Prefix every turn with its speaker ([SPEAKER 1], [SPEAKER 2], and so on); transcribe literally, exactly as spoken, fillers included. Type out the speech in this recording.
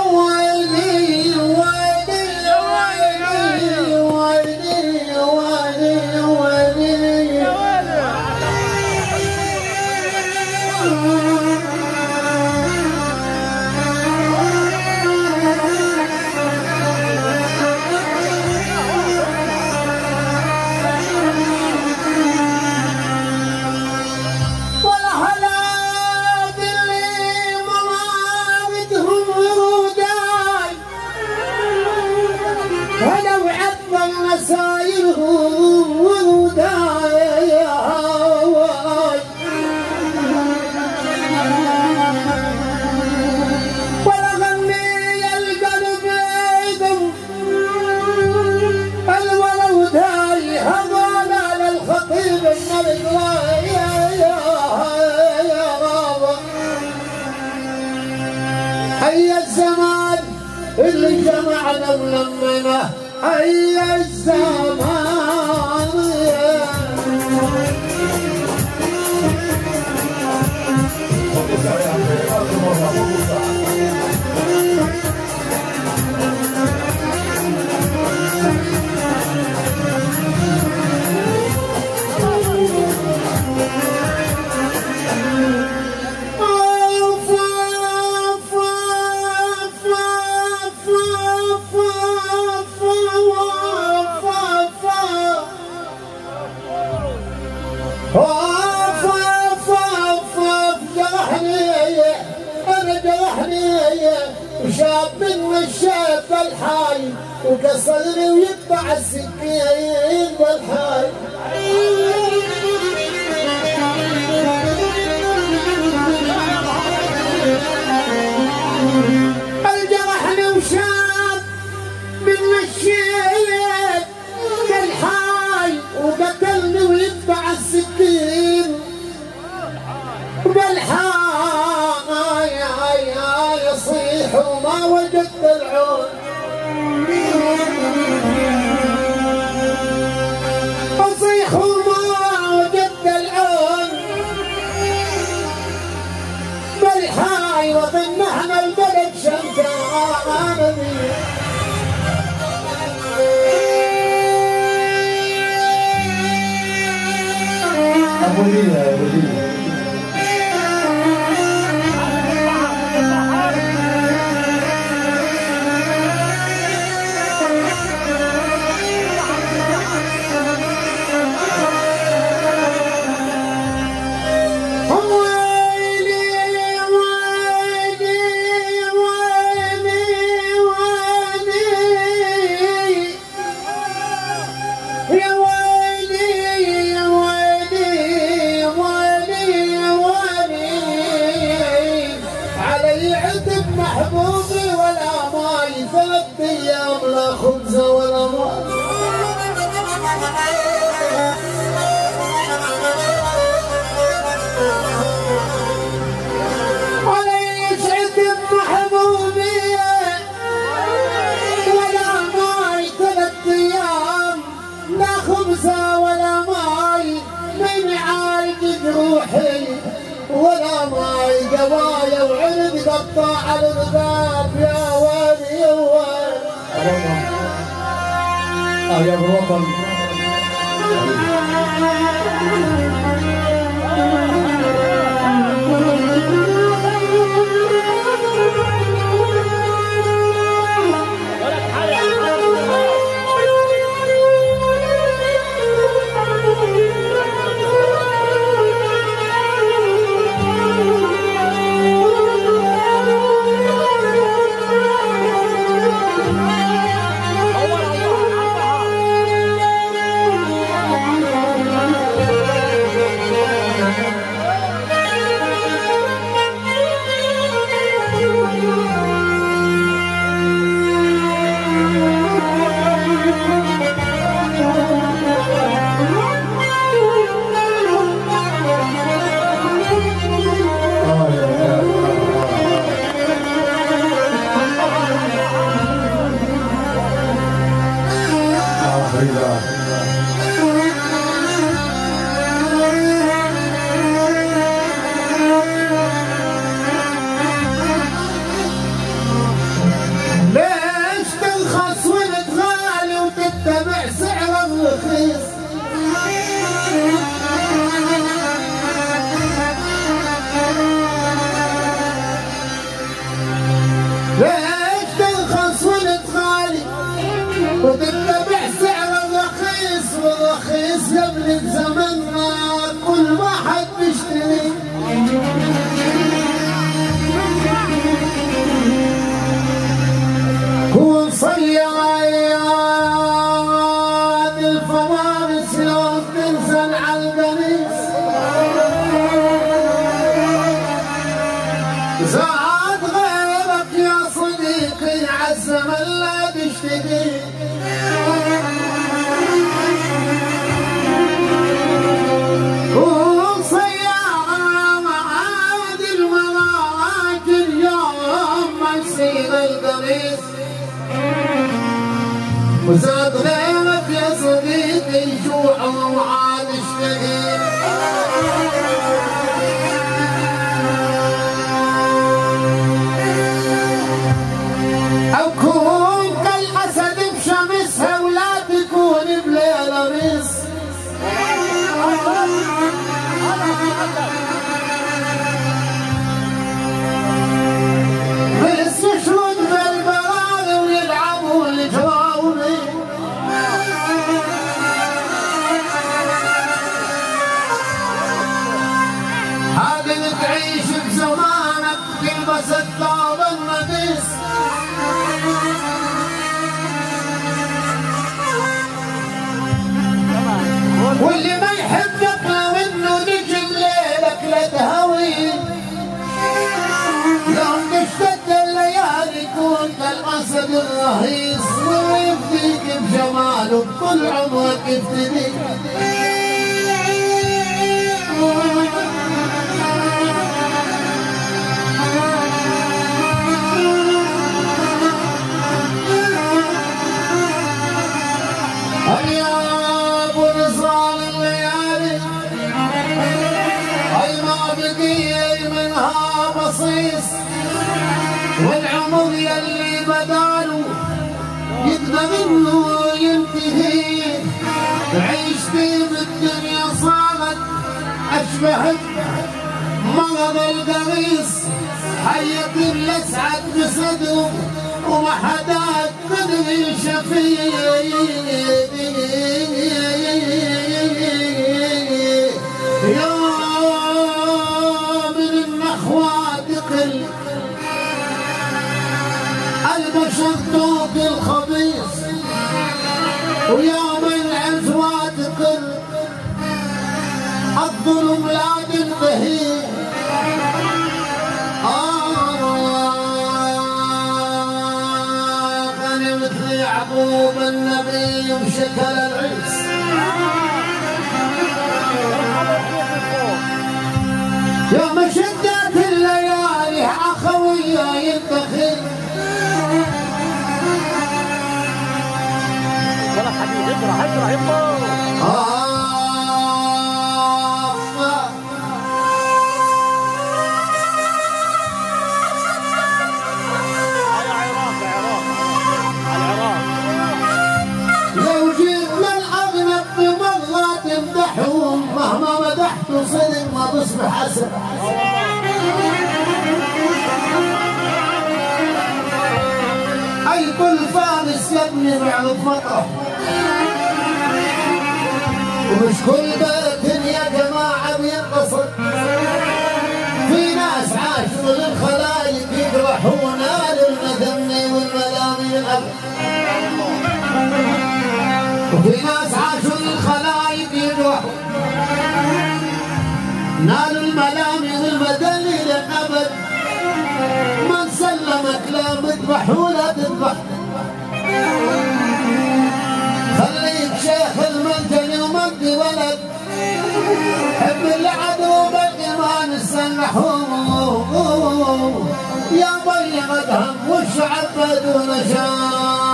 [SPEAKER 1] هيا الزمان اللي جمعنا ولمنا، هيا الزمان شاب من الشاب الحي وكسرني ويقطع السكين بالحي. الجرحني وشاب من الشاب بالحي وقتلني ويقطع السكين بالحي. يصيح وما وجدت العون، أصيح وما وجدت العون بالحاي وظن احنا البلد شمتان.
[SPEAKER 2] أبو ليلى يا أبو ليلى
[SPEAKER 1] محبوبي ولا ماي، ثلاث ايام لا خبز ولا ماي. علي يسعد محبوبي ولا ماي، ثلاث ايام لا خبز ولا ماي. من عالج جروحي ولا ماي، قوايا وعند قطاع الغذاب يا ويلي يا ويلي.
[SPEAKER 2] اه يا ابو الوطن
[SPEAKER 1] زاد غيرك يا صديقي عالزمن لا تشتكي وسيارة معاد المراكب يوم ما يصير القميص وزاد غيرك يا صديقي جوع وعاد اشتهي أكون كالأسد بشمسها ولا تكون بليلة ريس بس يشرد بالبراغي ويلعبوا الجراوي هذا تعيش بزمانك تلبس الثوب النقيس واللي ما يحبك لو انه نجم ليلك لا تهوي يوم تشتد الليالي يكون كالاسد الرهيص ويفديك بجماله بكل عمرك يفتديك منها بصيص والعمر يلي بداله يقدر منه ينتهي عيشتي بالدنيا صارت اشبه مرض القريص حيط الاسعد بصدره وما حدا قدر شفيه البشر توق الخبيث ويوم العزوة تقل الظلم لا تنتهي آه أنا مثل يعقوب النبي وشكل العيس يوم شدت الليالي أخويا ينتخي
[SPEAKER 3] يلا حبيبي اقرا اقرا يلا يا عراق يا عراق العراق
[SPEAKER 1] لو جينا الأغنب بمرة تمدحهم مهما مدحت صدق ما تصبح أسد أي كل فارس يبني بعرف مطرح ومش كل بيت يا جماعة بينتصر في ناس عاشوا للخلايق يجرحونا للمذم والملام الأبد وفي ناس عاشوا للخلايق يجرحوا نالوا الملام والمدن للأبد من سلمك لا مذبح ولا تذبح خليك شيخ المنجل ومجدي ولد حب العدو بالإيمان السنحوم يا بيغ الهم والشعب بدون شان